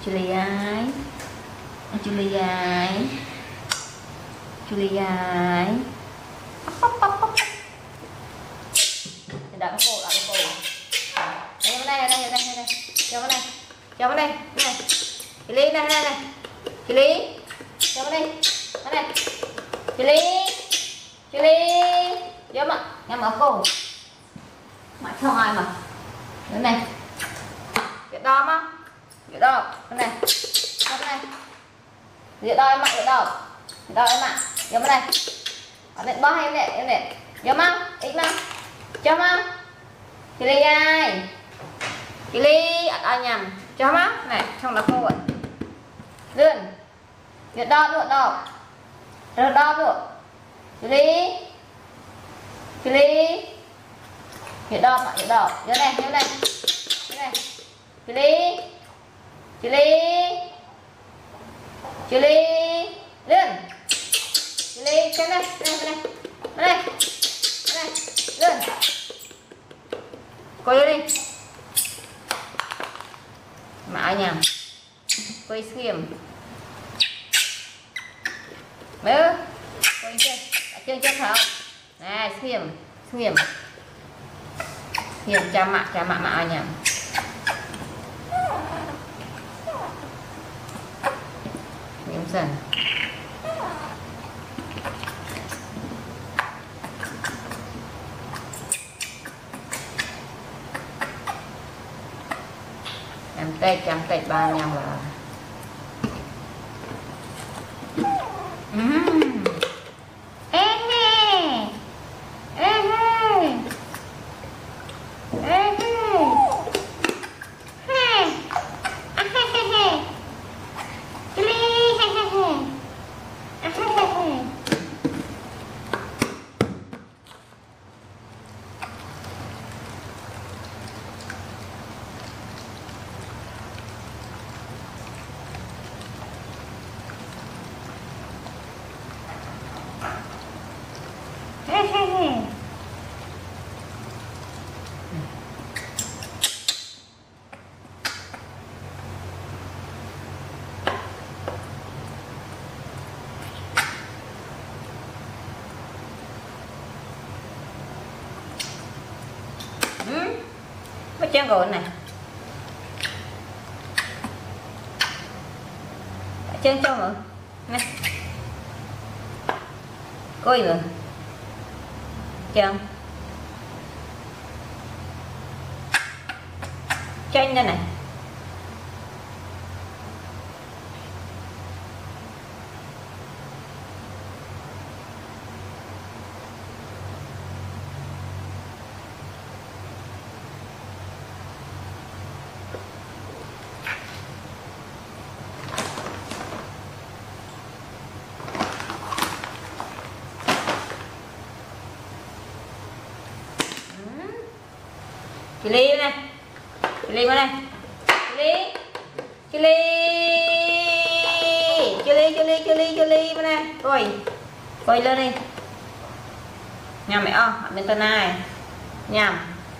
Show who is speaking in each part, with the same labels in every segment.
Speaker 1: Juliai Juliai Juliai đặt cô đây cho vào đây này chị Ly này chị Ly cho vào đây này chị Ly vô mà em mở cô mà không ai mà thế này việc đo mà việc đo cái này việc đo em ạ việc đo em ạ vô vào đây ở đây bó hay em này vô mà ít mà cho mà chị Ly ai chị Ly ăn nhầm cho má này trong là cô ạ lươn việc đo được đo được chị Ly việc đo mà việc đo vô này chị Ly lươn chị Ly cái này lươn coi vô đi mà ai nhầm coi xiêm mơ coi chưa chắc không này xiêm cha mạ mà ai nhầm miếng dần chăm tết 35 là mấy chân rồi này chân cho mọi này coi rồi chân đây này chị Ly này chị Ly qua đây chị Ly qua đây coi lên đi nhầm mẹ ở bên tay này nhầm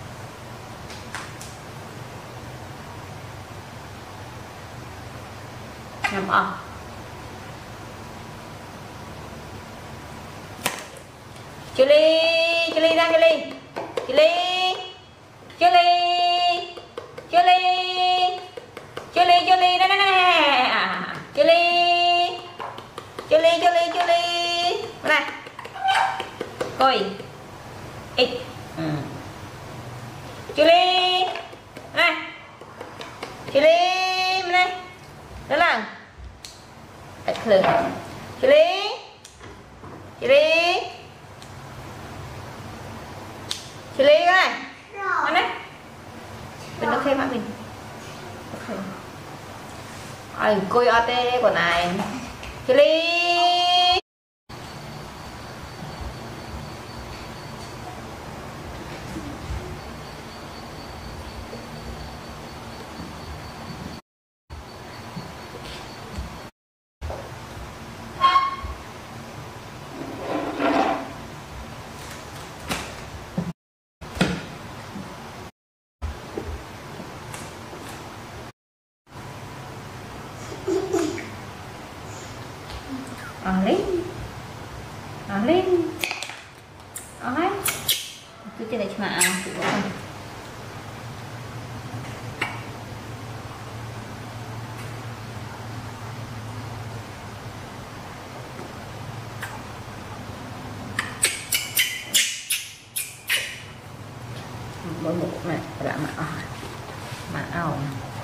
Speaker 1: chị Ly ra chị Ly này coi ít chị Ly này chị Ly này đó là thật lừa chị Ly cái này ăn đấy mình nó thêm mình ai coi ate của này chị Ly cứ trên đấy mà tự bỏ mỗi một này là mà ảo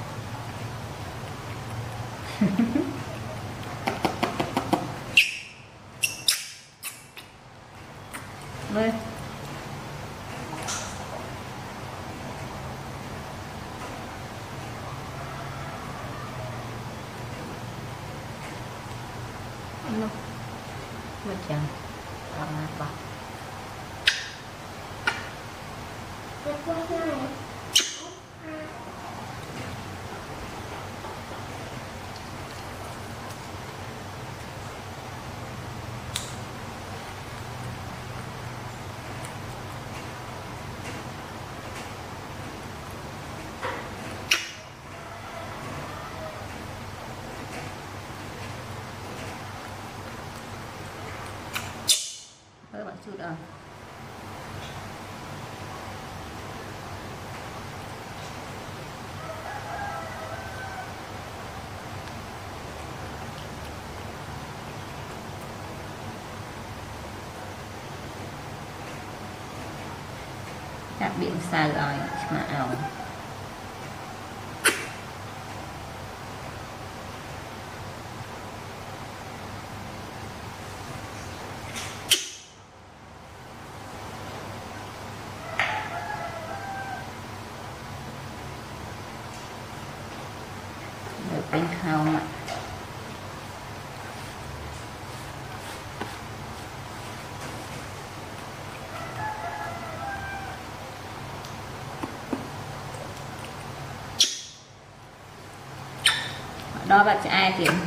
Speaker 1: đây macam apa bạn chút à đặc biệt sai rồi mà ảo bên không ạ đó bạn sẽ ai tiền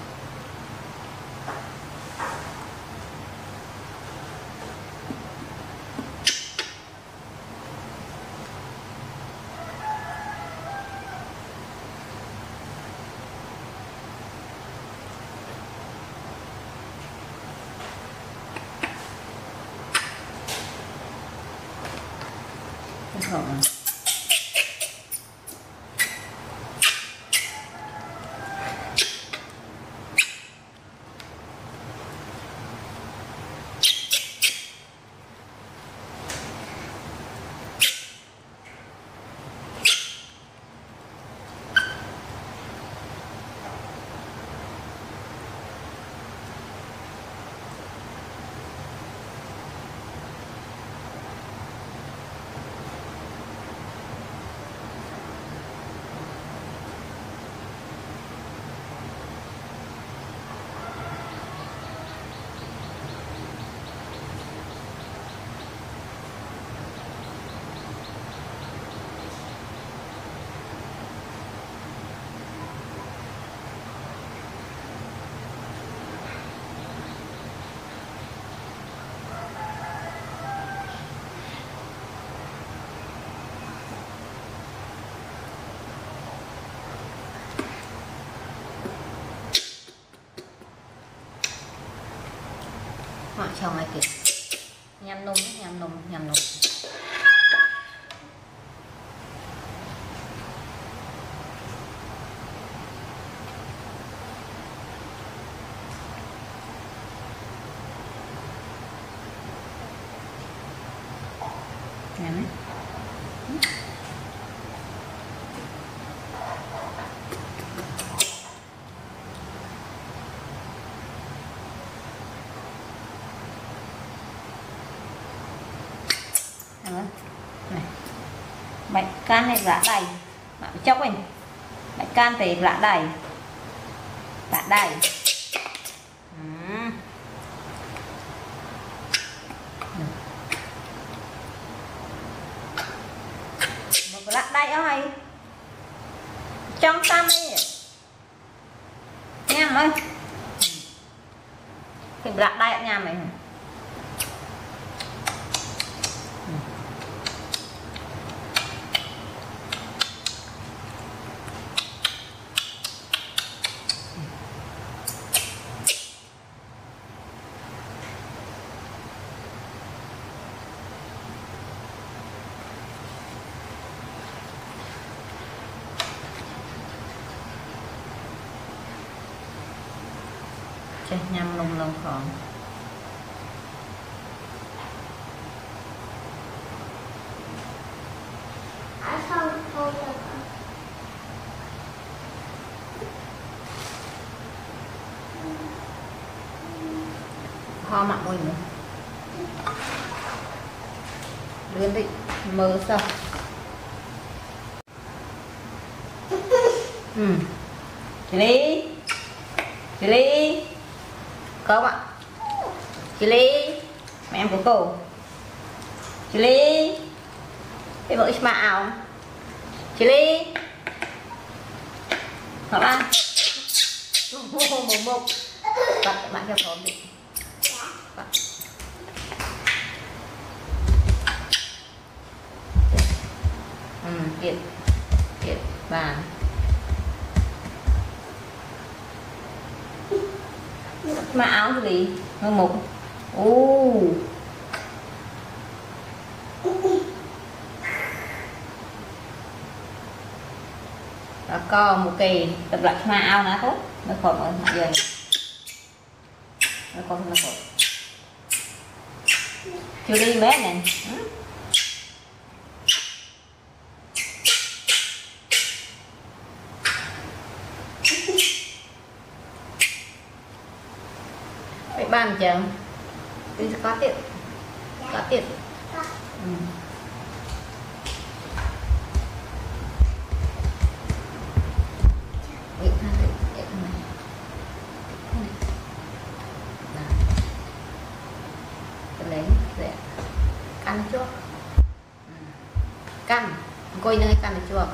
Speaker 1: không họ chồng này kìa nhằm nôm nhằm nôm nhắm này bạch can này lá đầy bạn chốc mình bạch can thì lá đầy một lá đầy ơi trong tâm đi nha ơi thì lá đầy ở nhà mình ចេះញ៉ាំនំនឹងផងហោមកមួយនេះលឿនតិចមើលសោះchili có ạ chili mẹ em của cô chili cái vợ mạo chili hoặc là một bắt các bạn cho phóng đi kiện bàn mà áo gì ngon mục đã có một kỳ tập lại mà áo ná tốt nó còn ở giờ nó còn nó còn chưa đi bé này bàn chẳng đi có tiền lấy căn chuột căn coi nơi căn chuột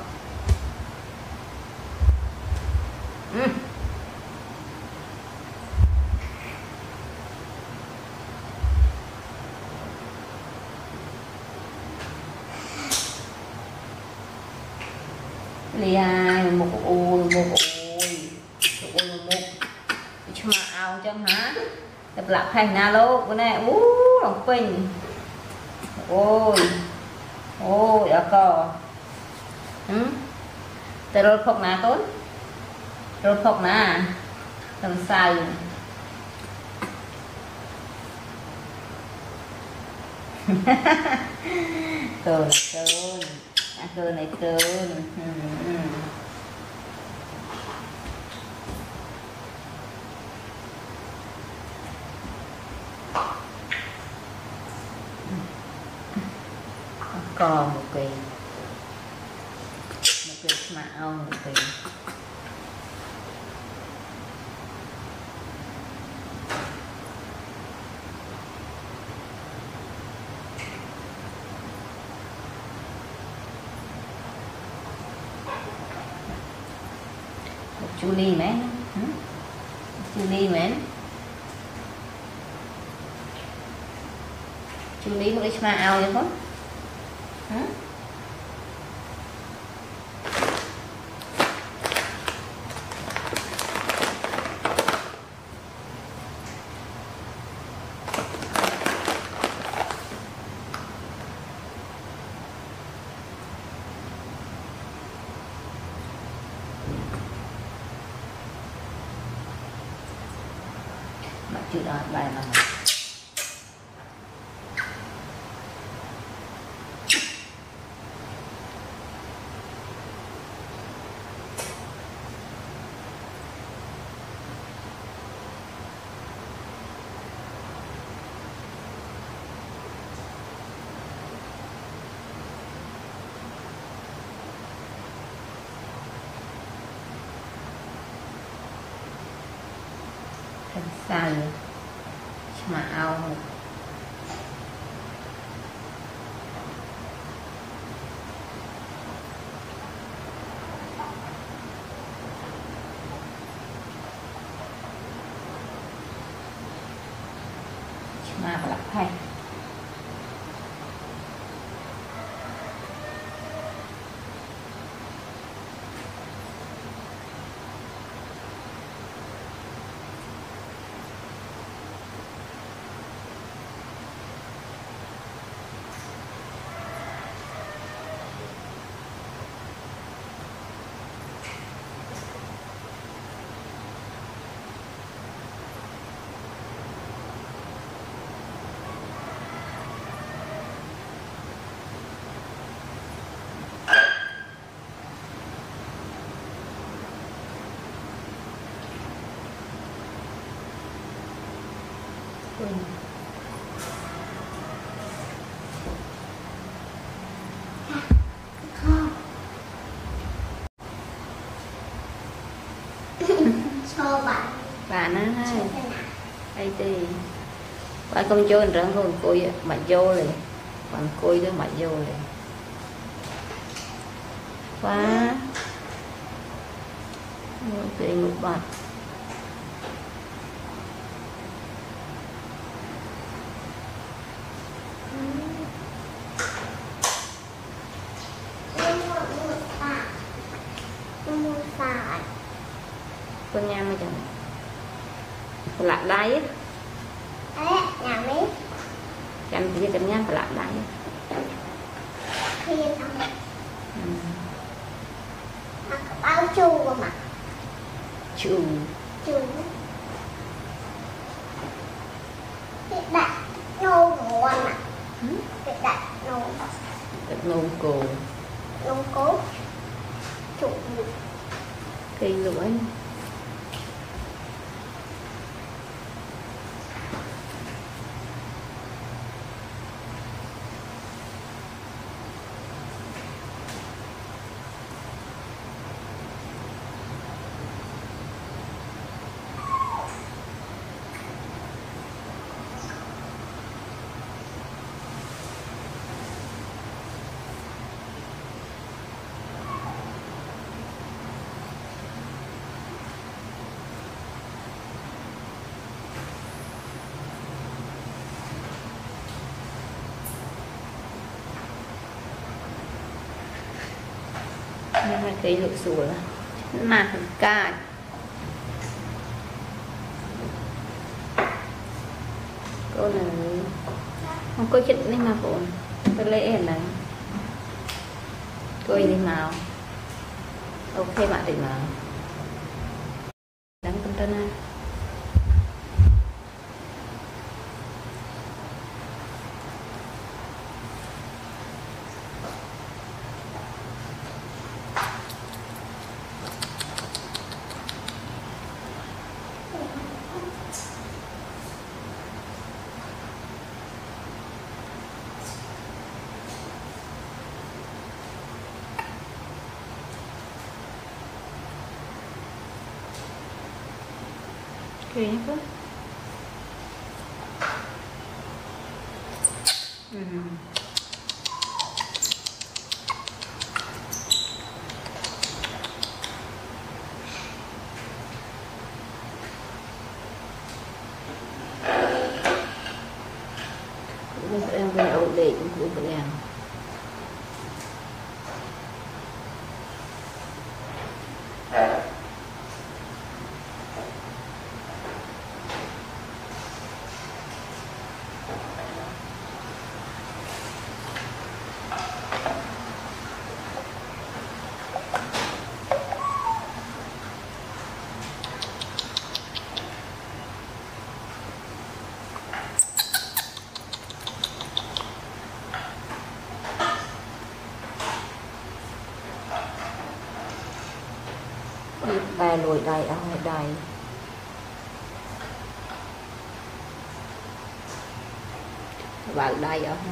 Speaker 1: Lia một ôi mà ao chân hả tập lạc hành na lô cái này lòng phình ôi đã cò tại rồi phọc ná tốt rồi phọc ná làm sai cơn cơn này cơn còn một kỳ mà ông một kỳ Julie man Julie man Julie một ít mà ao vậy không chữ đó bài mà sao mà ao mà lặp thay
Speaker 2: cho
Speaker 1: bạn á hay thì bạn không cho răng còn côi mà vô này còn côi đó mà vô này quá thì một bát con nhang mà chẳng lạ đáy
Speaker 2: nhà mấy
Speaker 1: chẳng thì cái nhang phải lạ đáy
Speaker 2: khi nó bao chu mà
Speaker 1: chu
Speaker 2: cái đặt nô ngon mà cái đặt
Speaker 1: nôn cổ
Speaker 2: nô cố chủ
Speaker 1: cây lũi nên cây lụi sủa mà cài cô này không có chích đi mà cô tôi lấy em này cô đi màu ok bạn thì màu đắng con tên này Kìa nhé cô em về ổn định của bữa ăn đài lùi đài ở ngoài đài vào đài ở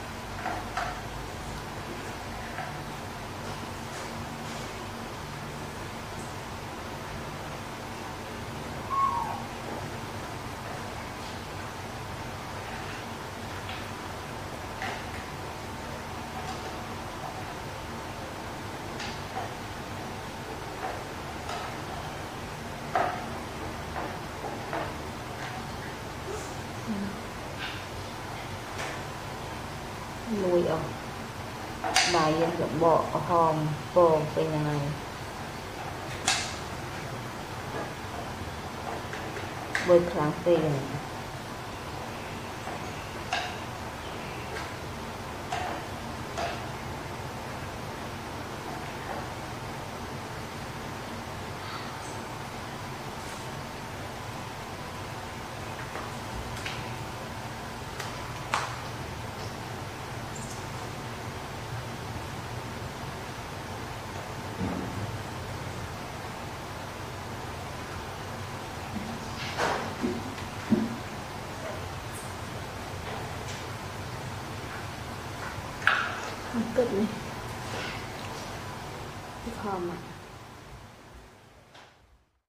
Speaker 1: nuôi ở bài dụng bộ hòm bồn bên này bơi kháng tiền cất này không ạ.